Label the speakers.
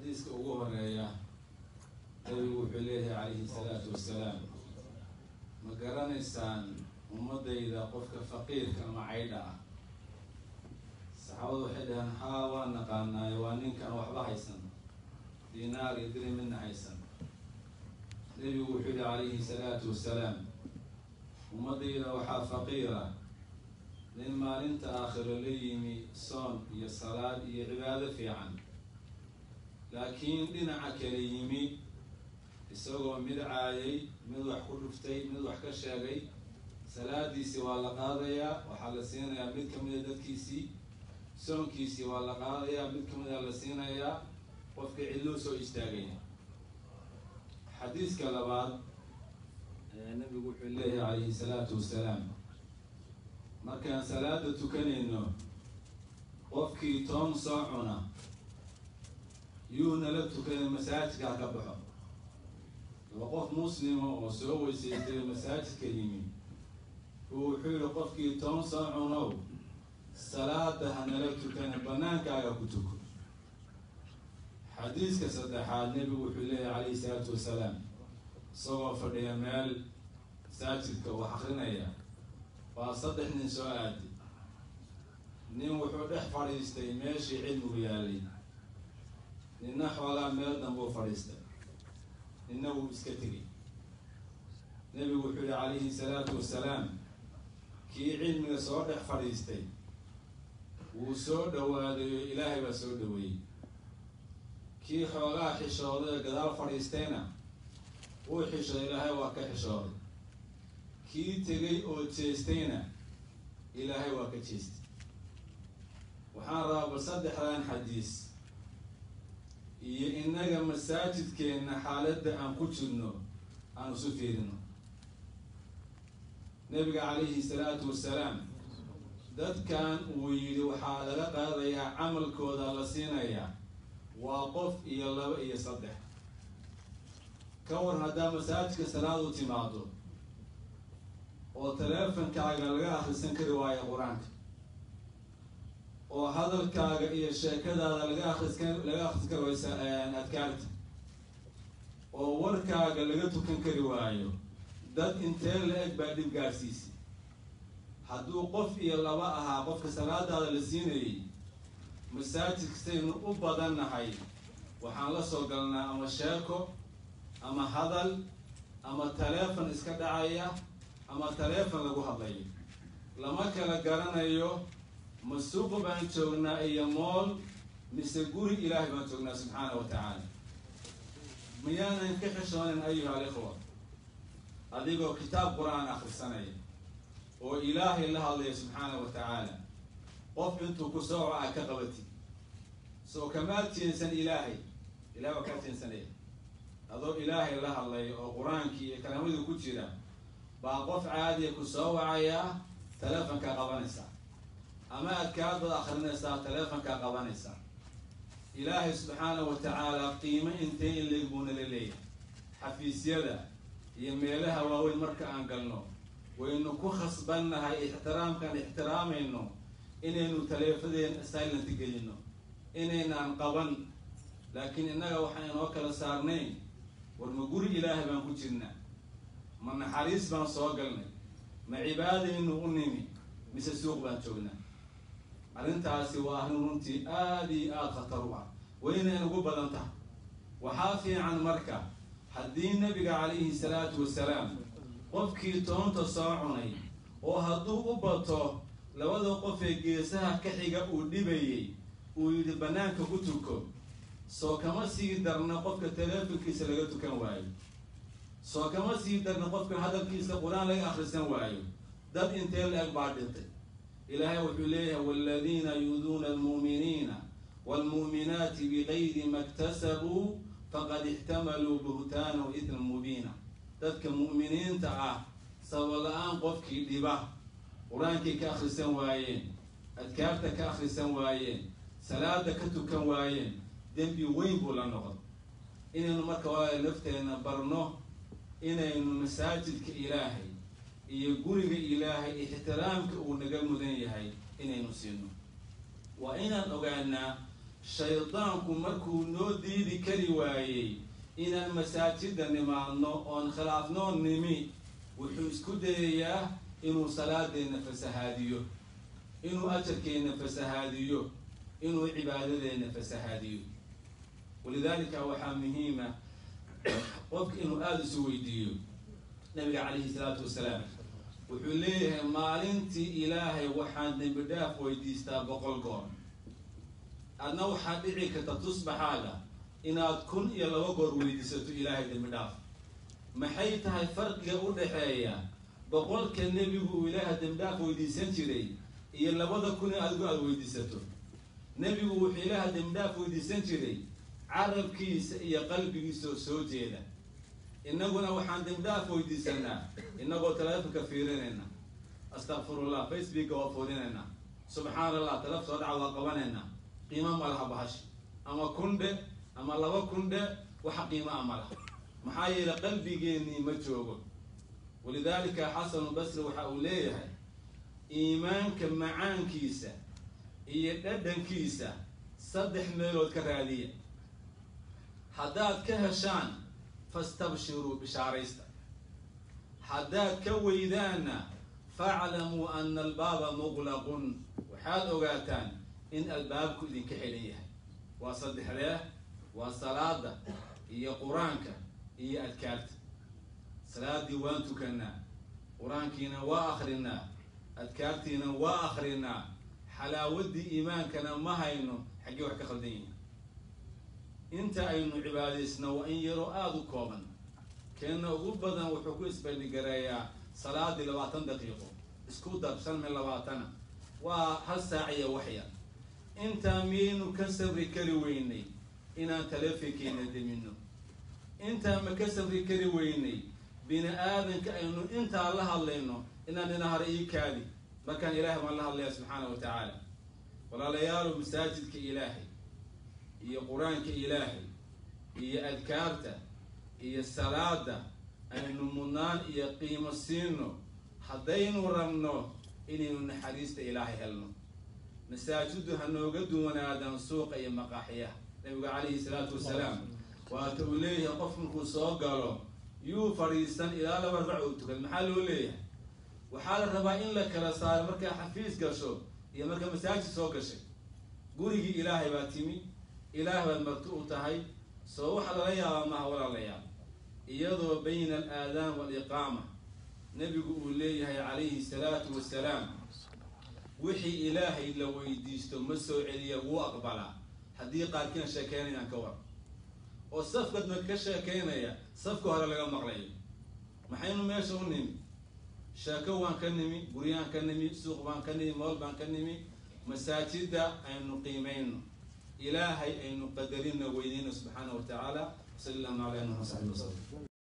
Speaker 1: حديث أبو هريرة نبي عليه عليه الصلاة والسلام مقرن إنسان ومضى إذا قفك فقير كما عيدا صحابة حدا حاوى نقالنا يوانين كان وحبا حيسن دينار يدري منا حيسن نبي عليه الصلاة والسلام ومضي إذا وحا فقيرة لما أنت آخر ليمي صوم هي الصلاة هي عبادة في عن لكن دينعك ليمي يسوق مدعاي مدوح كرفتي مدوح كشاقي صلاة دي سوى لقاضية وحلسين يا مدكم يدد كيسي سون كيسي واللقاضية مدكم يدلسين يا وفك علوسو اشتاقين حديث كالبعض النبي يقول الله عليه الصلاة والسلام ما كان صلاة تكنينه وفكي توم صاعنا يونا لبتكن المساجد كعكبها وقف مسلم وسوي سيد المساجد كريمي وحول قفكي توم صاعنا صلاة هنا لبتكن بنان كعكبتك حديث كصدحة النبي وحول عليه الصلاة والسلام صور فرد مال ساجد وحقنا إياه فصدح من سؤالي نيم وحود فريستي ماشي علم ويالي النحو على مال دمو فريستي إنه مسكتري نبي وحود عليه الصلاة والسلام كي علم صدح فريستي وسود وهذا إلهي بسود وي كي حولا حشود قدر فريستينا وحش إلهي وكحشود كي تجي أو تشيستينا إلهي وكتشيست وحارة بصدق حالان حديث إنك مساجد كأن حالة أن كتشنو أن سفيرنو نبي عليه الصلاة والسلام دد كان ويلي وحالة قاضية عمل كودا لسينايا وقف يلا يصدق كور هذا مساجد كسراد وتمادو وتلفن كاغا لغا أخرسن كرواية قرآن وهذا الكاغا إيا الشيكادة لغا أخرسن كرواية أذكارت ووركاغا لغا تكن كرواية داد انتين لأك بعد بقارسيسي حدو قف إيا اللواءها قف كسراد هذا لسيني مساجد كسين أبادان نحي وحان لسو قلنا أما شاكو أما هذا أما تلفن إسكادعايا أما تلفن لغو هضلي لما كلا قرانيو مسوق بان جوغنا إيا مول مسيقوري إلهي بان جوغنا سبحانه وتعالى ميانا انكحشون أيها الإخوة أديقو كتاب قرآن آخر السنة وإلهي الله الله سبحانه وتعالى قف انتو كسوعة كقبتي سو كمال تنسان إلهي وكال تنسان هذا إلهي الله وقرآن كي كلامه كتيرا باقف عادي كسوعة تلفن كقبانسا أما أكاد آخرنسا تلفن كقبانسا إلهي سبحانه وتعالى قيمة انتين اللي يقبون لليه حفيز يدا يميلها واوي مركا أنقلنو وإنه كخص بانها احترام كان احترام إنه إنه تلفدين استايلن تقلينو إنه أنقبن لكن إنه وحين وكلا سارنين ورمقوري إلهي بان كتيرنا من حريص بان صوغلنا ما عبادة إنه أنمي مثل سوق بان شوقنا أرنتها سواه نرنتي آدي خطروها وين نقول بدنتها وحافي عن مركة حدين النبي عليه الصلاة والسلام قفكي تونت صاعني وهدو أبطو لو ذو قفي جيسها كحيقة ودبي ويدبناك كتوكو سو كما سيدرنا قفك تلافل كيس لغتو كان واي سو كما سيدرنا قفك هذا الكيس القرآن لغا آخر سنة واي داد انتين لأكبر دلتي إلهي وحليه والذين يؤذون المؤمنين والمؤمنات بغير ما اكتسبوا فقد احتملوا بهتانا وإثما مبينا دادك المؤمنين تعا سوى الآن قفك دبا قرآنك كآخر سنة وايين أذكارتك كآخر سنة وايين سلادك كتو وايين دنبي وين بولا نقض إنه مركوا لفتنا برنو إنه مساجد كإلهي يقول إلهي احترامك ونقل مدني هاي إنه نسينه وإن أقعنا shaydaanku markuu noo diidi kari waayey inaan masaajida nimaadno oon khilaafnoo nimi wuxuu isku dayayaa inuu salaadeenna fasahaadiyo inuu ajarkeenna fasahaadiyo inuu cibaadadeenna fasahaadiyo walidaalika waxaa muhiima qofka inuu aada isu weydiiyo nabiga calayhi salaatu wasalaam wuxuu leeyahay maalintii ilaahay waxaan dembi dhaaf weydiistaa 100 goor adna waxaa dhici karta tusbaxaaga inaad 1,002 goor weydiisato ilaahay dembi dhaaf maxay tahay farqiga u dhaxeeya 100ka nebigu uu ilaahay dembi dhaaf weydiisan jiray iyo 2,000 adigu aad weydiisato nebigu wuxuu ilaahay dembi dhaaf weydiisan jiray carabkiisa iyo qalbigiisa soo jeeda innaguna waxaan dembi dhaaf weydiisanaa innagoo telefonka fiirinayna astaghfirullah facebook oo foodinayna subhanallah talaf soo dhaca waa qabanayna qiimo ma laha bahash ama kunde ama 2 kunde waxa qiimo ma laha maxaa yeelay qalbigeennii ma joogo walidaalika xasan basri waxa uu leeyahay iimaanka macaankiisa iyo dhadhankiisa 3 meelood ka raadiya haddaad ka heshaan fastabshiruu bishaaraysta haddaad ka weydaana faclamuu ana albaaba muqlaqun waxaad ogaataan in albaabku idinka xidhan yahay waa 3 waa salaada iyo qur-aanka iyo adkaarta salaadii waan tukanaa qur-aankiina waa akhrinaa adkaartiina waa akhrinaa xalaawadii iimaankana ma hayno xaggee wax ka khaldan yihiin inta aynu cibaadaysna waa in yaroo aada u kooban keena ugu badan wuxuu ku isbandhigareeyaa salaadii 20 daqiiqo isku dar 20 waa 1 saac iyo waxya intaa miyaynu ka sabri kari weynay inaan taleefankeena demino intaa ma ka sabri kari weynay bini aadanka aynu intaa la hadlayno inaan inahar ii kaadi markaan ilaahay baan la hadlaya subxaana wa tacaala walaalayaalo masaajidka ilaahay iyo qur-aanka ilaahay iyo adkaarta iyo salaada aynu mudnaan iyo qiimo siino haddaynu rabno inaynu naxariista ilaahay helno masaajidu ha nooga duwanaadaan suuqa iyo maqaaxiyaha nabiga calayhi salaatu wasalaam waata uu leeyahay qof markuu soo galo yuu fadhiisan ilaa 2 ragco u tukan maxaa loo leeyahay waxaa la rabaa in la kala saaro markaa xafiis gasho iyo markaa masaajid soo gashay gurigii ilaahay baa timi ilaah baad marti u tahay soo waxa lala yaabaa maha walaalayaal iyadoo bayna al-aadaan wal-iqaama nabigu uu leeyahay calayhi salaatu wasalaam wixii ilaahay la weydiisto ma soo celiya wuu aqbalaa haddii qaarkiina sheekeynayaan ka war oo safkad ma ka sheekeynaya safka hore laga maqlayo maxaynu meesha u nimi sheeko waan ka nimi guryaan ka nimi suuq baan ka nimi mool baan ka nimi masaajida aynu qiimayno إلهي أن نقدرنا ويننا سبحانه وتعالى صلى الله عليه وسلم.